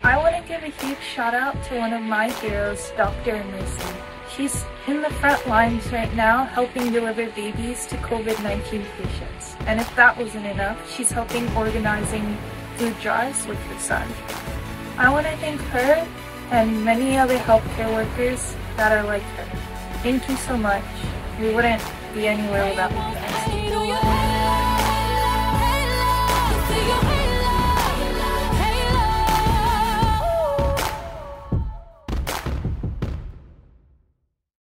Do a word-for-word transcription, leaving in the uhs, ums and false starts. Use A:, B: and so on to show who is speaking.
A: I want to give a huge shout out to one of my heroes, Doctor Amersi. She's in the front lines right now helping deliver babies to COVID nineteen patients. And if that wasn't enough, she's helping organizing food drives with her son. I want to thank her and many other healthcare workers that are like her. Thank you so much. We wouldn't be anywhere without you guys.